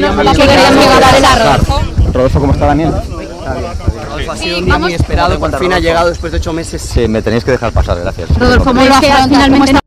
Rodolfo, ¿cómo está Daniel? Ha sido un día muy esperado, por fin ha llegado después de 8 meses. Sí, me tenéis que dejar pasar, gracias. Rodolfo, ¿cómo lo ha finalmente